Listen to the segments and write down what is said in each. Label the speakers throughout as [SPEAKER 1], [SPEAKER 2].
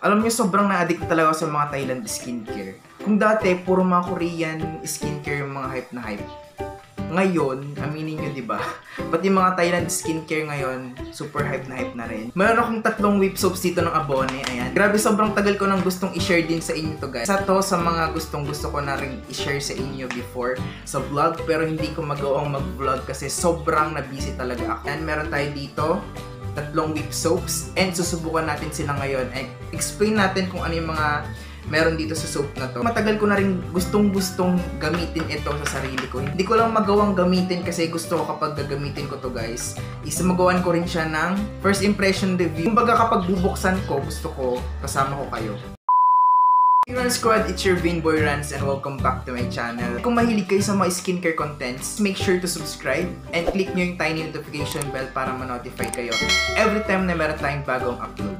[SPEAKER 1] Alam niyo, sobrang na-addict talaga ako sa mga Thailand skincare. Kung dati, puro mga Korean skincare yung mga hype na hype. Ngayon, aminin nyo, diba? Pati mga Thailand skincare ngayon, super hype na rin. Mayroon akong 3 whip soaps dito ng Abone. Ayan. Grabe, sobrang tagal ko nang gustong i-share din sa inyo to, guys. Isa to sa mga gusto ko na rin i-share sa inyo before sa vlog. Pero hindi ko magawang mag-vlog kasi sobrang na-busy talaga ako. And meron tayo dito 3 whip soaps and susubukan natin sila ngayon and explain natin kung ano yung mga meron dito sa soap na to. Matagal ko na rin gustong gamitin ito sa sarili ko. Hindi ko lang magawang gamitin kasi gusto ko kapag gagamitin ko to, guys, is magawan ko rin siya ng first impression review. Kumbaga kapag bubuksan ko, gusto ko kasama ko kayo. Hey Run Squad, it's your Vinboy Rans and welcome back to my channel. Kung mahilig kayo sa mga skincare contents, make sure to subscribe and click nyo yung tiny notification bell para ma-notify kayo every time na meron tayong bagong upload.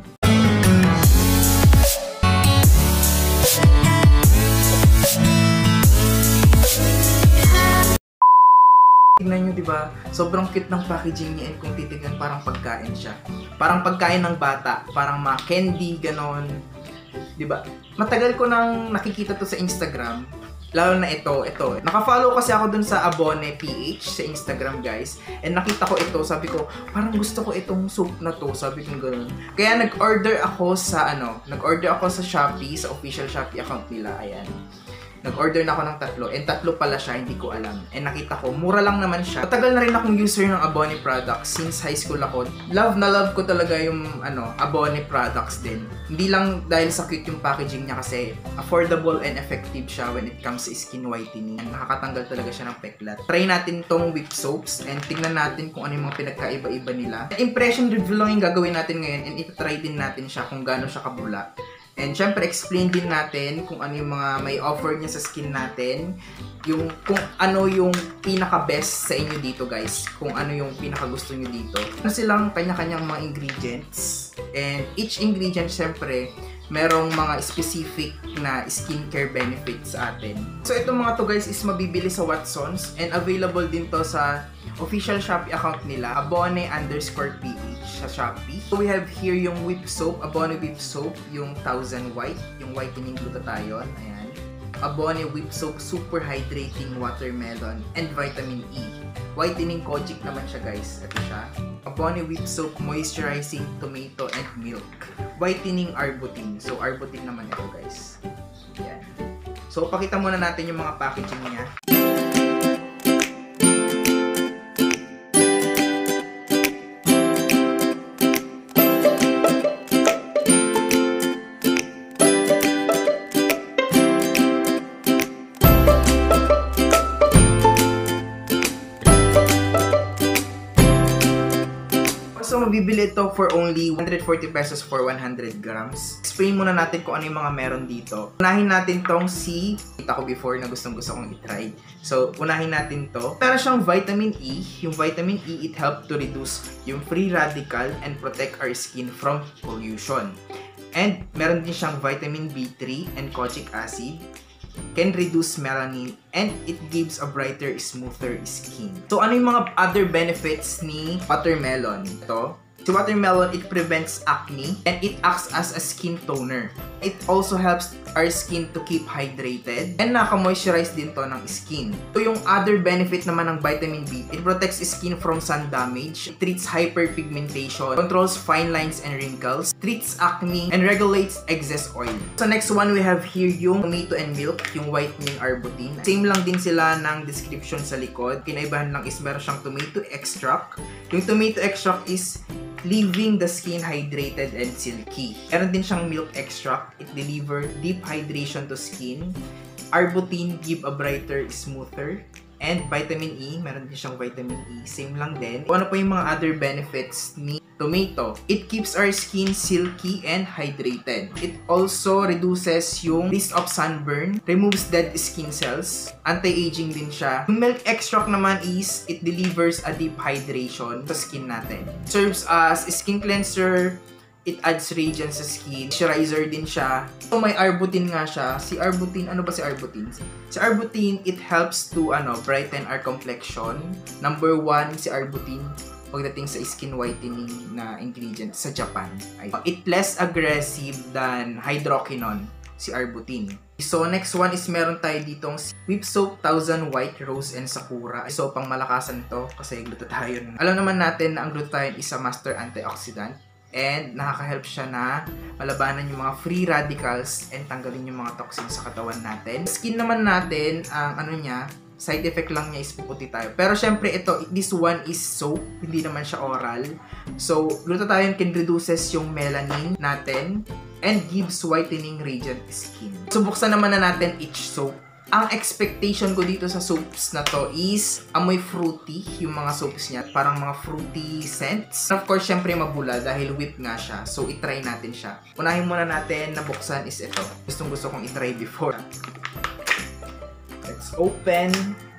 [SPEAKER 1] Tingnan nyo, diba? Sobrang cute ng packaging niya and kung titignan parang pagkain siya. Parang pagkain ng bata, parang mga candy, ganon. Diba? Matagal ko nang nakikita to sa Instagram. Lalo na ito. Naka-follow kasi ako dun sa Abone PH sa Instagram, guys. And nakita ko ito, sabi ko, parang gusto ko itong soap na to. Sabi ko gano'n. Kaya nag-order ako sa Shopee, sa official Shopee account nila. Ayan. Nag-order na ako ng 3 and 3 pala siya, hindi ko alam. And nakita ko, mura lang naman siya. Matagal na rin akong user ng Abone products since high school ako. Love na love ko talaga yung Abone products din. Hindi lang dahil sa cute yung packaging niya kasi affordable and effective siya when it comes to skin whitening. Nakakatanggal talaga siya ng peklat. Try natin tong whip soaps and tignan natin kung ano yung mga pinagkaiba-iba nila. Impression review lang yung gagawin natin ngayon and itatry din natin siya kung gaano siya kabula. And syempre, explain din natin kung ano yung mga may offer niya sa skin natin. Kung ano yung pinaka-best sa inyo dito, guys. Kung ano yung pinaka-gusto nyo dito. Ano silang kanya-kanyang mga ingredients. And each ingredient, syempre, merong mga specific na skincare benefits sa atin. So, itong mga to, guys, is mabibili sa Watsons. And available din to sa official Shopee account nila, Abone_PH sa Shopee. So we have here yung whip soap, Abone whip soap, yung 1000 white, yung whitening glutathione, ayan. Abone whip soap, super hydrating watermelon and vitamin E. Whitening kojic naman siya, guys. Ito siya. Abone whip soap, moisturizing tomato and milk. Whitening arbutin. So arbutin naman ito, guys. Ayan. So pakita muna natin yung mga packaging niya. So, mabibili ito for only 140 pesos for 100 grams. Explain muna natin kung ano yung mga meron dito. Unahin natin tong kita ko before na gusto kong i-try. So, unahin natin to. Meron siyang vitamin E. Yung vitamin E, it helps to reduce yung free radical and protect our skin from pollution. And, meron din siyang vitamin B3 and kojic acid. Can reduce melanin and it gives a brighter, smoother skin. So, ano yung mga other benefits ni watermelon? Ito, si watermelon, it prevents acne and it acts as a skin toner. It also helps our skin to keep hydrated and naka-moisturize din to ng skin. So, yung other benefit naman ng vitamin B, it protects skin from sun damage, it treats hyperpigmentation, controls fine lines and wrinkles, treats acne, and regulates excess oil. So, next one we have here yung tomato and milk, yung whitening arbutin. Same lang din sila ng description sa likod. Kinaibahan lang is meron siyang tomato extract. Yung tomato extract is leaving the skin hydrated and silky. Meron din siyang milk extract. It delivers deep hydration to skin. Arbutin give a brighter, smoother. And vitamin E, meron din siyang vitamin E. Same lang din. Ano pa yung mga other benefits ni tomato? It keeps our skin silky and hydrated. It also reduces yung risk of sunburn, removes dead skin cells, anti-aging din siya. Yung milk extract naman is, it delivers a deep hydration sa skin natin. Serves as skin cleanser, it adds radiance sa skin, moisturizer din siya. So may arbutin nga siya. Si arbutin, ano ba si arbutin? Si arbutin, it helps to brighten our complexion. Number 1, si arbutin, pagdating sa skin whitening na ingredient sa Japan. It less aggressive than hydroquinone, si arbutin. So next one is meron tayo ditong Whip Soap 1000 White Rose and Sakura. So pang malakasan to kasi glutathione. Alam naman natin na ang glutathione is a master antioxidant and nakaka-help siya na malabanan yung mga free radicals and tanggalin yung mga toxins sa katawan natin. Skin naman natin, ang ano niya, side effect lang niya is puputi tayo. Pero syempre this one is soap, hindi naman siya oral. So glutathione can reduces yung melanin natin and gives whitening radiant skin. So buksan naman na natin each soap. Ang expectation ko dito sa soaps na to is amoy fruity yung mga soaps niya. Parang mga fruity scents. Of course, syempre mabula dahil whip nga siya. So, itry natin siya. Unahin muna natin na buksan is ito. Gustong gusto kong itry before. Let's open.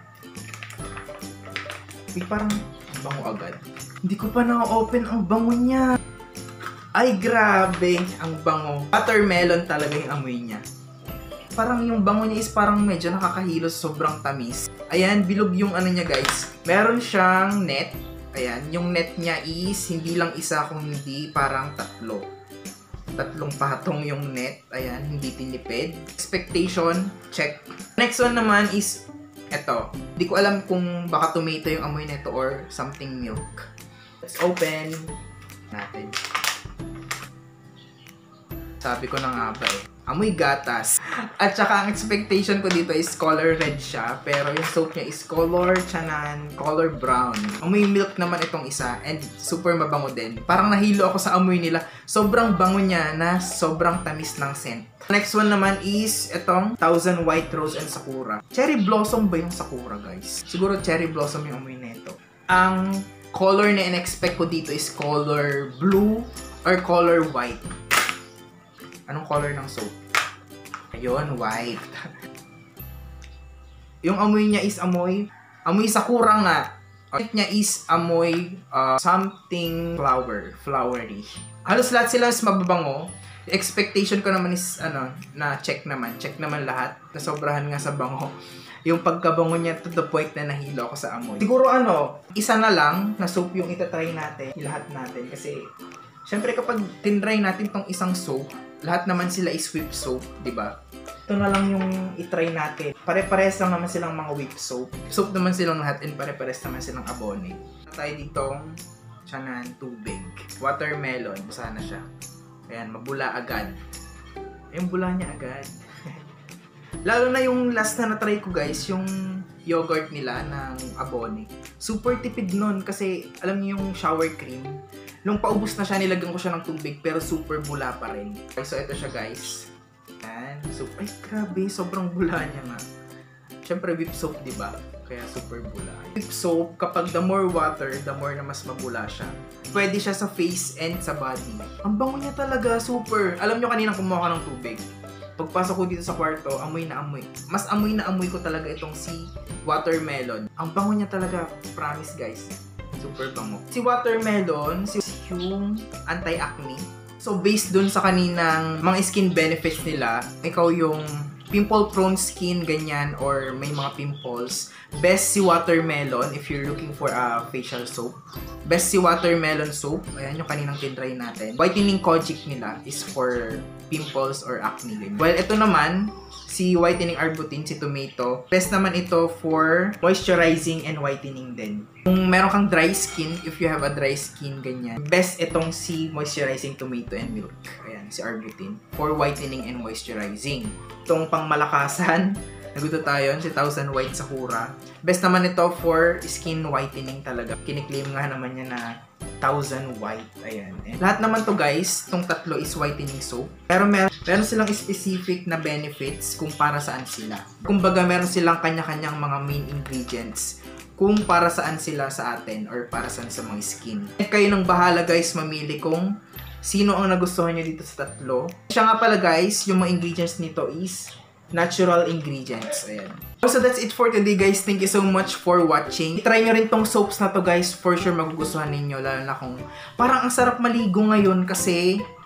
[SPEAKER 1] Uy, parang bango agad. Hindi ko pa na-open ang bango niya. Ay, grabe. Ang bango. Watermelon talaga yung amoy niya. Parang yung bango niya is parang medyo nakakahilos, sobrang tamis. Ayan, bilog yung ano niya guys. Meron siyang net. Ayan, yung net niya is hindi lang isa kundi parang tatlo. Tatlong patong yung net. Ayan, hindi tinipid. Expectation, check. Next one naman is eto. Hindi ko alam kung baka tomato yung amoy nito or something milk. Let's open natin. Sabi ko na nga ba amoy gatas. At saka ang expectation ko dito is color red siya. Pero yung soap niya is color chanan, color brown. Amoy milk naman itong isa. And super mabango din. Parang nahilo ako sa amoy nila. Sobrang bango niya na sobrang tamis ng scent. Next one naman is itong 1000 White Rose and Sakura. Cherry blossom ba yung Sakura guys? Siguro cherry blossom yung amoy nito. Ang color na in-expect ko dito is color blue or color white. Anong color ng soap? Ayun, white. Yung amoy niya is amoy sakura nga. White niya is amoy something flowery. Halos lahat sila is mababango. Expectation ko naman is na check naman lahat. Nasobrahan nga sa bango. Yung pagkabango niya to the point na nahilo ako sa amoy. Siguro isa na lang na soap yung itatry natin, lahat natin kasi syempre kapag tinry natin tong isang soap, lahat naman sila is whip soap, di ba? Ito na lang yung itry natin. Pare-pares lang naman silang mga whip soap. Soap naman silang lahat and pare-pares naman silang abone. Tayo ditong tiyanan, tubig. Watermelon, sana siya. Ayan, mabula agad. Yung bula niya agad. Lalo na yung last na na-try ko guys, yung yogurt nila ng abone. Super tipid nun kasi alam niyo yung shower cream. Nung paubos na siya, nilagyan ko siya ng tubig pero super bula pa rin. Okay, so ito siya guys. Ayan. So, ay grabe, sobrang bula niya nga. Siyempre whip soap, di ba? Kaya super bula. Whip soap, kapag the more water, the more na mas mabula siya. Pwede siya sa face and sa body. Ang bango niya talaga, super. Alam nyo kanina kumuha ka ng tubig. Pagpasok ko dito sa kwarto, amoy na amoy. Mas amoy na amoy ko talaga itong si watermelon. Ang bango niya talaga, promise guys. Super bango. Si watermelon, yung anti-acne. So, based dun sa kaninang mga skin benefits nila, ikaw yung pimple-prone skin, ganyan, or may mga pimples, best si watermelon if you're looking for a facial soap. Best si watermelon soap. Ayan yung kaninang tinry natin. Whitening kojic nila is for pimples or acne. Ganyan. Well, ito naman, si whitening arbutin, si tomato. Best naman ito for moisturizing and whitening din. Kung meron kang dry skin, if you have a dry skin, ganyan. Best itong si moisturizing tomato and milk. Ayan, si arbutin. For whitening and moisturizing. Itong pangmalakasan, naglutathione, si 1000 White Sakura. Best naman ito for skin whitening talaga. Kiniklaim nga naman niya na 1000 white. Ayan. Lahat naman to guys, itong tatlo is whitening soap. Pero meron silang specific na benefits kung para saan sila. Kumbaga meron silang kanya-kanyang mga main ingredients kung para saan sila sa atin or para saan sa mga skin. At kayo nang bahala guys mamili kung sino ang nagustuhan nyo dito sa tatlo. Siya nga pala guys, yung mga ingredients nito is natural ingredients. Ayan. So that's it for today guys. Thank you so much for watching. Try nyo rin tong soaps na to guys. For sure magugustuhan ninyo. Lalo na kung parang ang sarap maligo ngayon kasi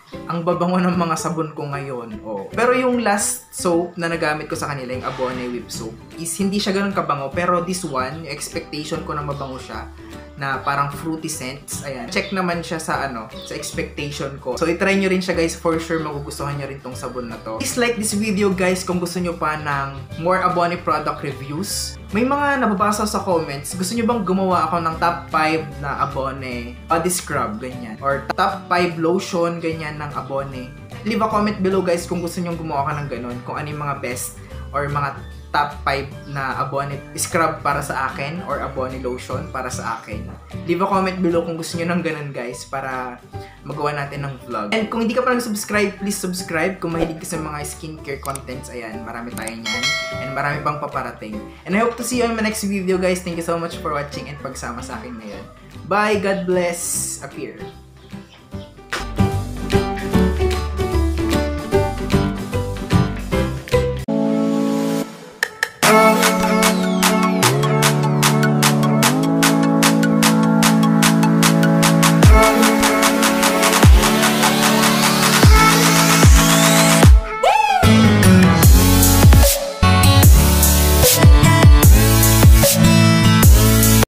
[SPEAKER 1] ang babango ng mga sabon ko ngayon. Oh. Pero yung last soap na nagamit ko sa kanila, yung Abone Whip Soap, is hindi siya ganun kabango. Pero this one, yung expectation ko na mabango siya, na parang fruity scents. Ayan. Check naman siya sa sa expectation ko. So, itry nyo rin siya guys. For sure, magugustuhan nyo rin tong sabon na to. Please like this video guys kung gusto nyo pa ng more Abone product reviews. May mga nababasa sa comments, gusto nyo bang gumawa ako ng top 5 na Abone body scrub, ganyan. Or top 5 lotion, ganyan ng Abone. Leave a comment below guys kung gusto nyo gumawa ka ng ganun. Kung ano yung mga best or mga top 5 na Abone scrub para sa akin or Abone lotion para sa akin. Leave a comment below kung gusto nyo ng ganun guys para magawa natin ng vlog. And kung hindi ka pa nag-subscribe, please subscribe. Kung mahilig ka sa mga skincare contents, ayan, marami tayo niyan. And marami pang paparating. And I hope to see you on my next video guys. Thank you so much for watching and pagsama sa akin ngayon. Bye! God bless! Appear!